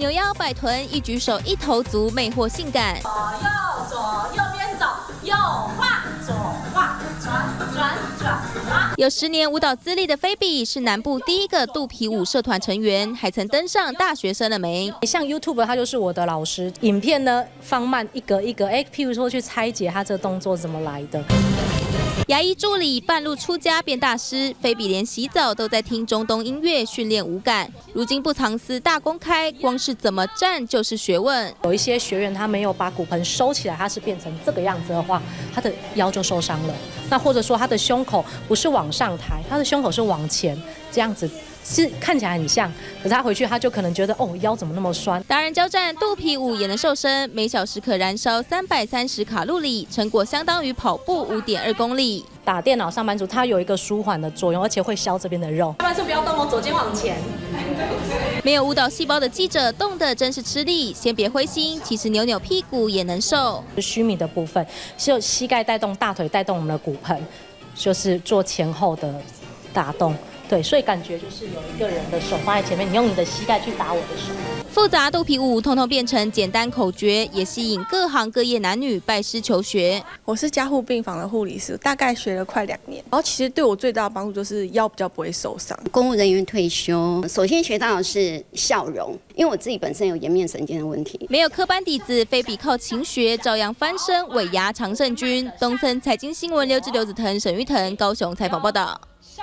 扭腰摆臀，一举手一头足，魅惑性感。 左右边走，右画左画，转。 有10年舞蹈资历的菲比是南部第一个肚皮舞社团成员，还曾登上大学生了没？ 像 YouTube 他就是我的老师，影片呢放慢一格一格，譬如说去拆解他这个动作怎么来的。 牙医助理半路出家变大师，菲比连洗澡都在听中东音乐训练舞感。如今不藏私大公开，光是怎么站就是学问。 有一些学员他没有把骨盆收起来，他是变成这个样子的话，他的腰就受伤了。那或者说他的胸口不是往上抬，他的胸口是往前，这样子是看起来很像，可是他回去他就可能觉得哦腰怎么那么酸。 达人交战肚皮舞也能瘦身，每小时可燃烧330卡路里，成果相当于跑步5.2公里。 打电脑上班族它有一个舒缓的作用，而且会消这边的肉。上半身不要动哦，左肩往前。 没有舞蹈细胞的记者动的真是吃力，先别灰心，其实扭扭屁股也能瘦。 虚拟的部分是膝盖带动大腿，带动我们的骨盆，就是做前后的打动。对，所以感觉就是有一个人的手放在前面，你用你的膝盖去打我的手。 复杂肚皮舞通通变成简单口诀，也吸引各行各业男女拜师求学。 我是加护病房的护理师，大概学了快2年。然后其实对我最大的帮助就是腰比较不会受伤。 公务人员退休，首先学到的是笑容，因为我自己本身有颜面神经的问题。 没有科班底子，菲比靠勤学，照样翻身，尾牙常胜军。东森财经新闻刘志刘子腾、沈玉腾高雄采访报道。